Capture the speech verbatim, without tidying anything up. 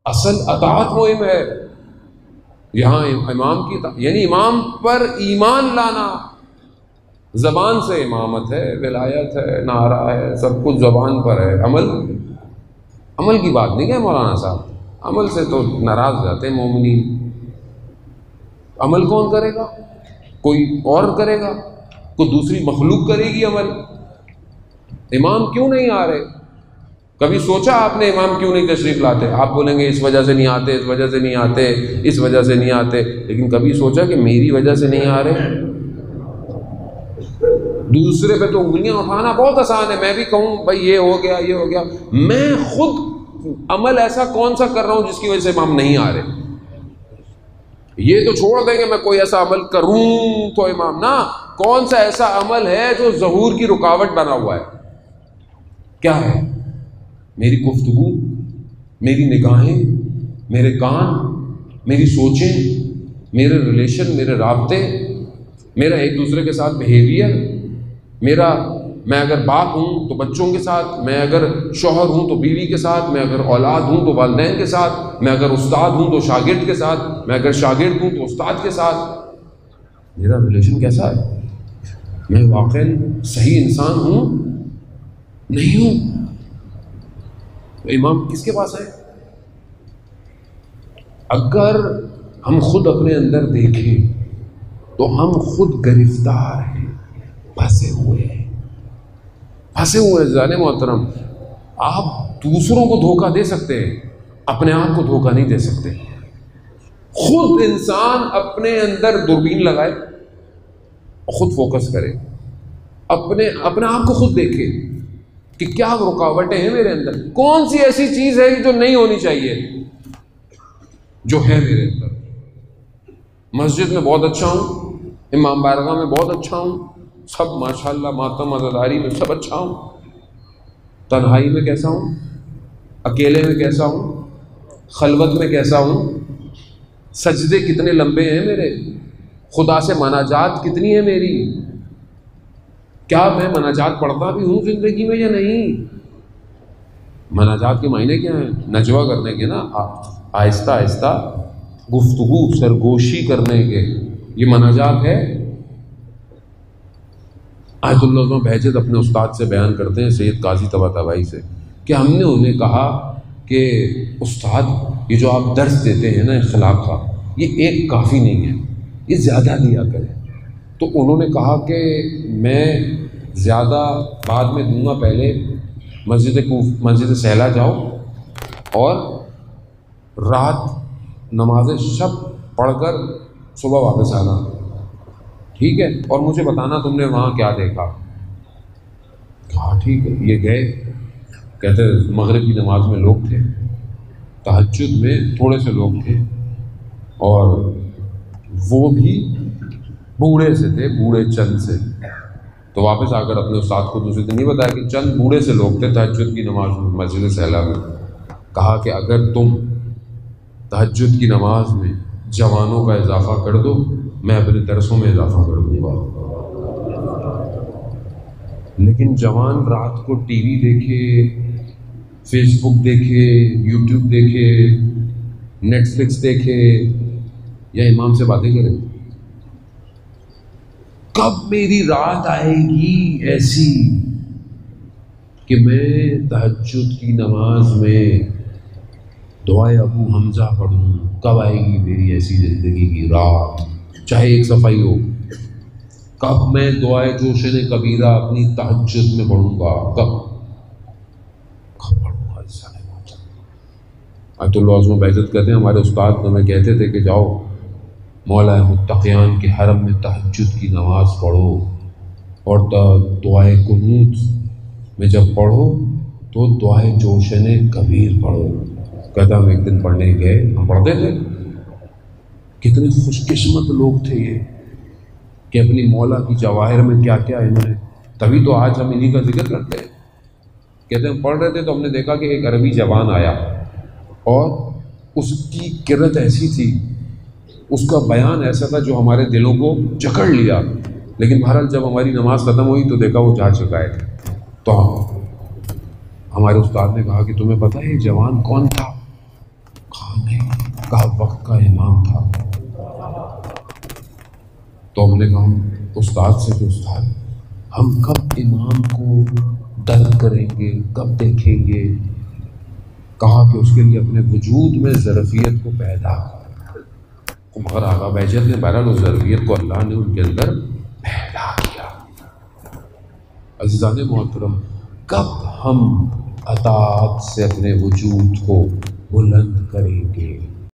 اصل اطاعت مہم ہے یہاں امام کی، یعنی امام پر ایمان لانا. زبان سے امامت ہے، ولایت ہے، نعرہ ہے، سب کچھ زبان پر ہے. عمل عمل کی بات نہیں ہے مولانا صاحب، عمل سے تو ناراض جاتے ہیں مومنین. عمل کون کرے گا؟ کوئی اور کرے گا، کوئی دوسری مخلوق کرے گی عمل. امام کیوں نہیں آ رہے؟ کبھی سوچا آپ نے امام کیوں نہیں تشریف لاتے؟ آپ بولیں گے اس وجہ سے نہیں آتے، اس وجہ سے نہیں آتے، اس وجہ سے نہیں آتے. لیکن کبھی سوچا کہ میری وجہ سے نہیں آ رہے؟ دوسرے پہ تو انگلیاں اٹھانا بہت آسان ہے. میں بھی کہوں بھائی یہ ہو گیا، یہ ہو گیا. میں خود عمل ایسا کون سا کر رہا ہوں جس کی وجہ سے امام نہیں آ رہے؟ یہ تو چھوڑ دیں گے میں کوئی ایسا عمل کروں تو امام نہ. کون سا ایسا عمل ہے جو ظہور کی رکاوٹ بنا ہوا ہے؟ کیا ہے؟ میری گفتگو، میری نگاہیں، میرے کان، میری سوچیں، میرے ریلیشن، میرے رابطے، میرا ایک دوسرے کے ساتھ بیہیویئر، میرا میں اگر باپ ہوں تو بچوں کے ساتھ، میں اگر شوہر ہوں تو بیوی کے ساتھ، میں اگر اولاد ہوں تو والدین کے ساتھ، میں اگر استاد ہوں تو شاگرد کے ساتھ، میں اگر شاگرد ہوں تو استاد کے ساتھ. میرا ریلیشن کیسا ہے؟ میں واقعی صحیح انسان ہوں نہیں ہوں؟ امام کس کے پاس ہے؟ اگر ہم خود اپنے اندر دیکھیں تو ہم خود گرفتار ہیں، پھنسے ہوئے ہیں، پھنسے ہوئے ہیں. جانے محترم، آپ دوسروں کو دھوکہ دے سکتے ہیں، اپنے آپ کو دھوکہ نہیں دے سکتے. خود انسان اپنے اندر دوربین لگائے، خود فوکس کرے، اپنے اپنے آپ کو خود دیکھے کہ کیا رکاوٹیں ہیں میرے اندر، کون سی ایسی چیز ہے جو نہیں ہونی چاہیے جو ہے میرے اندر. مسجد میں بہت اچھا ہوں، امام بارگاہ میں بہت اچھا ہوں، سب ماشاءاللہ ماتم عزاداری میں سب اچھا ہوں. تنہائی میں کیسا ہوں؟ اکیلے میں کیسا ہوں؟ خلوت میں کیسا ہوں؟ سجدے کتنے لمبے ہیں میرے؟ خدا سے مناجات کتنی ہے میری؟ کیا میں مناجات پڑھتا بھی ہوں زندگی میں یا نہیں؟ مناجات کے معنی کیا ہیں؟ نجوہ کرنے کے نا، آہستہ آہستہ گفتگو، سرگوشی کرنے کے، یہ مناجات ہے. آیت اللہ عظمہ بہجت اپنے استاد سے بیان کرتے ہیں، سید قاضی طباطبائی سے، کہ ہم نے انہیں کہا کہ استاد یہ جو آپ درس دیتے ہیں نا اخلاق کا، یہ ایک کافی نہیں ہے، یہ زیادہ دیا کریں. تو انہوں نے کہا کہ میں زیادہ بعد میں دوں گا، پہلے مسجد مسجد سہلا جاؤ اور رات نماز شب پڑھ کر صبح واپس آنا، ٹھیک ہے؟ اور مجھے بتانا تم نے وہاں کیا دیکھا. کہا ٹھیک ہے. یہ گئے، کہتے مغرب کی نماز میں لوگ تھے، تہجد میں تھوڑے سے لوگ تھے، اور وہ بھی بوڑھے سے تھے، بوڑھے چند سے. تو واپس آ کر اپنے استاد کو دوسرے دن نہیں بتایا کہ چند بوڑھے سے لوگ تھے تہجد کی نماز میں مسجد سہلا میں. کہا کہ اگر تم تہجد کی نماز میں جوانوں کا اضافہ کر دو، میں اپنے درسوں میں اضافہ کر دوں گا. لیکن جوان رات کو ٹی وی دیکھے، فیس بک دیکھے، یوٹیوب دیکھے، نیٹ فلکس دیکھے، یا امام سے باتیں کرے. کب میری رات آئے گی ایسی کہ میں تہجد کی نماز میں دعائے ابو حمزہ پڑھوں؟ کب آئے گی میری ایسی زندگی کی رات، چاہے ایک صفائی ہو؟ کب میں دعائے جوشن کبیرہ اپنی تہجد میں پڑھوں گا؟ کب کب پڑھوں گا؟ آیت اللہ عظمہ بہجت کہتے ہیں ہمارے استاد ہمیں کہتے تھے کہ جاؤ مولا متقیان کے حرم میں تہجد کی نماز پڑھو، اور دعائے قنوت میں جب پڑھو تو دعائے جوشن کبیر پڑھو. کہتا ہم ایک دن پڑھنے گئے، ہم پڑھتے تھے. کتنے خوش قسمت لوگ تھے یہ کہ اپنی مولا کی جواہر میں کیا کیا انہوں نے. تبھی تو آج ہم انہی کا ذکر کرتے ہیں. کہتے ہیں ہم پڑھ رہے تھے تو ہم نے دیکھا کہ ایک عربی جوان آیا، اور اس کی قرت ایسی تھی، اس کا بیان ایسا تھا جو ہمارے دلوں کو جکڑ لیا. لیکن بہرحال جب ہماری نماز ختم ہوئی تو دیکھا وہ جا چکا ہے. تو ہمارے استاد نے کہا کہ تمہیں پتہ ہے یہ جوان کون تھا؟ کا وقت کا امام تھا. تو ہم نے کہا ہم استاد سے کہ استاد ہم کب امام کو درد کریں گے, کب دیکھیں گے؟ کہا کہ اس کے لیے اپنے وجود میں ظرفیت کو پیدا کر. مگر آقا بہجت نے بہرحال اس ظرفیت کو اللہ نے ان کے اندر پیدا کیا. عزیزان محترم, کب ہم اطاعت سے اپنے وجود کو بلند کریں گے؟